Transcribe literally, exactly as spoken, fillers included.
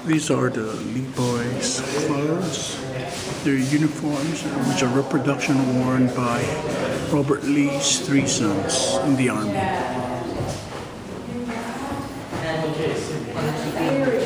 These are the Lee Boys clothes. Their uniforms, which are reproduction worn by Robert Lee's three sons in the Army.